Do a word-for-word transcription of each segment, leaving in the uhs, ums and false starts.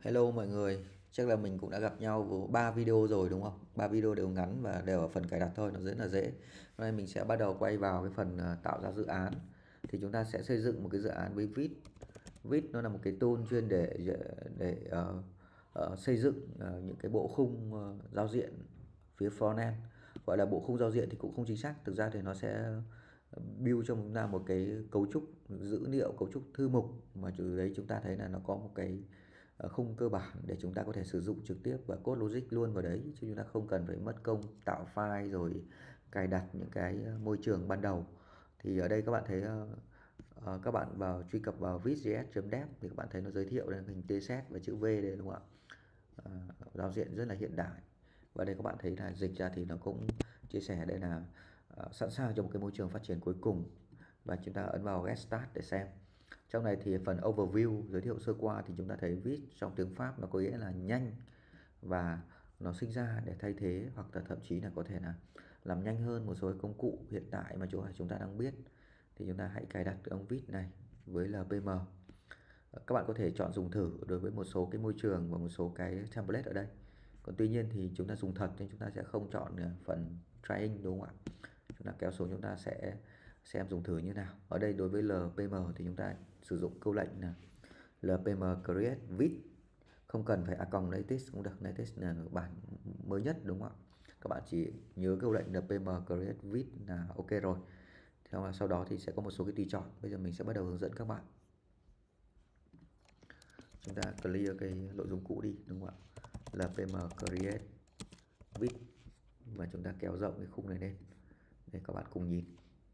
Hello mọi người, chắc là mình cũng đã gặp nhau vào ba video rồi đúng không? Ba video đều ngắn và đều ở phần cài đặt thôi, nó rất là dễ. Hôm nay mình sẽ bắt đầu quay vào cái phần ờ, tạo ra dự án. Thì chúng ta sẽ xây dựng một cái dự án với Vite. Vite nó là một cái tool chuyên để để, để ờ, ờ, xây dựng ờ, những cái bộ khung ờ, giao diện phía frontend. Gọi là bộ khung giao diện thì cũng không chính xác, thực ra thì nó sẽ build cho chúng ta một cái cấu trúc dữ liệu, cấu trúc thư mục mà từ đấy chúng ta thấy là nó có một cái ờ, khung cơ bản để chúng ta có thể sử dụng trực tiếp và code logic luôn vào đấy, chứ chúng ta không cần phải mất công tạo file rồi cài đặt những cái ờ, môi trường ban đầu. Thì ở đây các bạn thấy ờ, ờ, các bạn vào truy cập vào vitejs.dev thì các bạn thấy nó giới thiệu là hình tê xét và chữ V đây đúng không ạ? Ờ, giao diện rất là hiện đại. Và đây các bạn thấy là dịch ra thì nó cũng chia sẻ đây là uh, sẵn sàng cho một cái môi trường phát triển cuối cùng. Và chúng ta ấn vào Get Start để xem. Trong này thì phần Overview giới thiệu sơ qua thì chúng ta thấy viết trong tiếng Pháp nó có nghĩa là nhanh và nó sinh ra để thay thế hoặc là thậm chí là có thể là làm nhanh hơn một số công cụ hiện tại mà chúng ta đang biết. Thì chúng ta hãy cài đặt ông Vite này với lờ pê em. Các bạn có thể chọn dùng thử đối với một số cái môi trường và một số cái template ở đây. Còn tuy nhiên thì chúng ta dùng thật nên chúng ta sẽ không chọn phần trying đúng không ạ? Chúng ta kéo xuống chúng ta sẽ xem dùng thử như nào. Ở đây đối với lờ pê em thì chúng ta sử dụng câu lệnh là lờ pê em create vite, không cần phải a latest cũng được, latest là bản mới nhất đúng không ạ? Các bạn chỉ nhớ câu lệnh lờ pê em create vite là ok rồi. Theo sau đó thì sẽ có một số cái tùy chọn. Bây giờ mình sẽ bắt đầu hướng dẫn các bạn. Chúng ta clear cái nội dung cũ đi đúng không ạ? lờ pê em create vite và chúng ta kéo rộng cái khung này lên để các bạn cùng nhìn.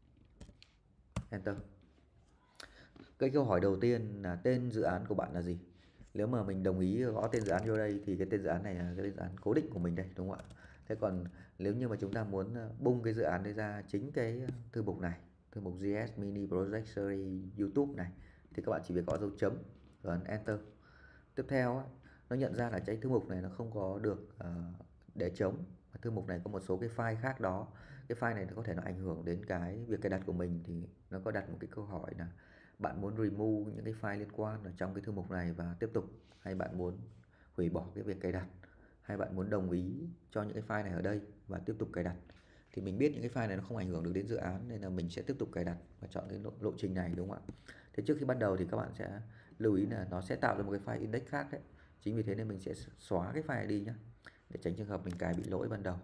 Enter. Cái câu hỏi đầu tiên là tên dự án của bạn là gì? Nếu mà mình đồng ý gõ tên dự án vô đây thì cái tên dự án này là cái tên dự án cố định của mình đây đúng không ạ? Thế còn nếu như mà chúng ta muốn bung cái dự án đấy ra chính cái thư mục này, thư mục giê ét Mini Project Series YouTube này, thì các bạn chỉ việc gõ dấu chấm và ấn Enter. Tiếp theo nó nhận ra là cái thư mục này nó không có được để trống. Thư mục này có một số cái file khác đó. Cái file này nó có thể nó ảnh hưởng đến cái việc cài đặt của mình, thì nó có đặt một cái câu hỏi là bạn muốn remove những cái file liên quan ở trong cái thư mục này và tiếp tục, hay bạn muốn hủy bỏ cái việc cài đặt, hay bạn muốn đồng ý cho những cái file này ở đây và tiếp tục cài đặt. Thì mình biết những cái file này nó không ảnh hưởng được đến dự án nên là mình sẽ tiếp tục cài đặt và chọn cái lộ, lộ trình này đúng không ạ? Thế trước khi bắt đầu thì các bạn sẽ lưu ý là nó sẽ tạo ra một cái file index khác đấy. Chính vì thế nên mình sẽ xóa cái file này đi nhé, để tránh trường hợp mình cài bị lỗi ban đầu.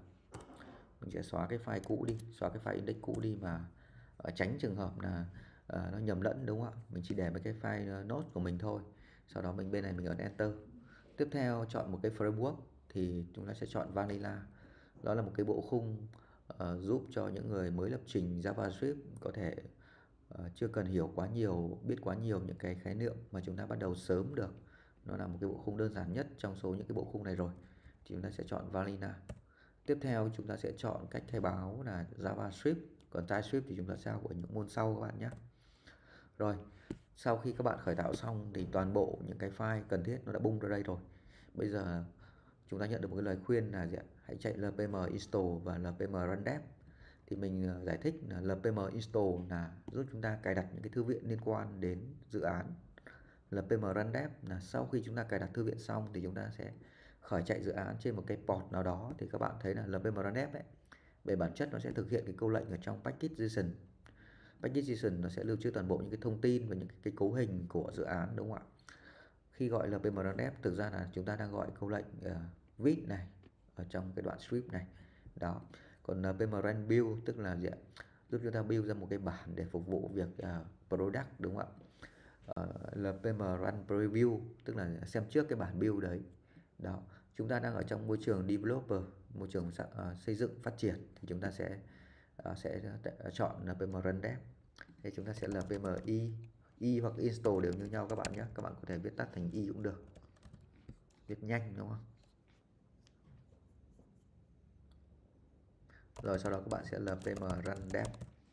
Mình sẽ xóa cái file cũ đi, xóa cái file index cũ đi mà tránh trường hợp là uh, nó nhầm lẫn đúng không ạ? Mình chỉ để mấy cái file node của mình thôi. Sau đó mình bên này mình ấn enter. Tiếp theo chọn một cái framework thì chúng ta sẽ chọn Vanilla. Đó là một cái bộ khung uh, giúp cho những người mới lập trình JavaScript có thể uh, chưa cần hiểu quá nhiều, biết quá nhiều những cái khái niệm mà chúng ta bắt đầu sớm được. Nó là một cái bộ khung đơn giản nhất trong số những cái bộ khung này rồi. Thì chúng ta sẽ chọn Vanilla. Tiếp theo chúng ta sẽ chọn cách khai báo là JavaScript, còn TypeScript thì chúng ta sẽ học ở những môn sau các bạn nhé. Rồi, sau khi các bạn khởi tạo xong thì toàn bộ những cái file cần thiết nó đã bung ra đây rồi. Bây giờ chúng ta nhận được một cái lời khuyên là gì ạ? Hãy chạy lờ pê em install và lờ pê em run dev. Thì mình giải thích là lờ pê em install là giúp chúng ta cài đặt những cái thư viện liên quan đến dự án. lờ pê em run dev là sau khi chúng ta cài đặt thư viện xong thì chúng ta sẽ khởi chạy dự án trên một cái port nào đó. Thì các bạn thấy là lờ pê em run dev ấy, về bản chất nó sẽ thực hiện cái câu lệnh ở trong package.json. Package.json nó sẽ lưu trữ toàn bộ những cái thông tin và những cái cấu hình của dự án đúng không ạ? Khi gọi lờ pê em run dev thực ra là chúng ta đang gọi câu lệnh uh, vite này ở trong cái đoạn script này. Đó. Còn lờ pê em run build tức là gì ạ? Giúp chúng ta build ra một cái bản để phục vụ việc uh, product đúng không ạ? Uh, lờ pê em run preview tức là xem trước cái bản build đấy. Đó, chúng ta đang ở trong môi trường developer, môi trường uh, xây dựng phát triển thì chúng ta sẽ uh, sẽ chọn lờ pê em run dev. Thì chúng ta sẽ lờ pê em i, i hoặc install đều như nhau các bạn nhé. Các bạn có thể viết tắt thành i cũng được, viết nhanh đúng không? Rồi sau đó các bạn sẽ lờ pê em run dev.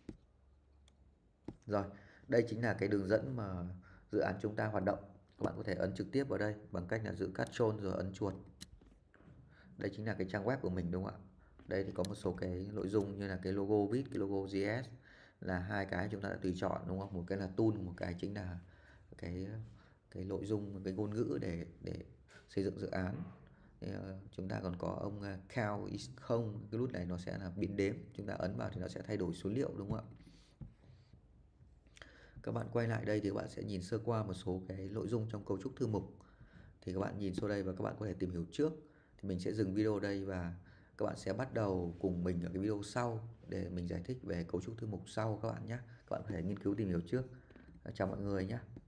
Rồi, đây chính là cái đường dẫn mà dự án chúng ta hoạt động. Các bạn có thể ấn trực tiếp vào đây bằng cách là giữ Ctrl rồi ấn chuột. Đây chính là cái trang web của mình đúng không ạ? Đây thì có một số cái nội dung như là cái logo Vite, cái logo giê ét là hai cái chúng ta đã tùy chọn đúng không? Một cái là tool, một cái chính là cái cái nội dung, cái ngôn ngữ để để xây dựng dự án. Thì, uh, chúng ta còn có ông uh, count is không, cái nút này nó sẽ là biến đếm, chúng ta ấn vào thì nó sẽ thay đổi số liệu, đúng không ạ? Các bạn quay lại đây thì các bạn sẽ nhìn sơ qua một số cái nội dung trong cấu trúc thư mục. Thì các bạn nhìn sau đây và các bạn có thể tìm hiểu trước. Thì mình sẽ dừng video ở đây và các bạn sẽ bắt đầu cùng mình ở cái video sau để mình giải thích về cấu trúc thư mục sau các bạn nhé. Các bạn có thể nghiên cứu tìm hiểu trước. Chào mọi người nhé.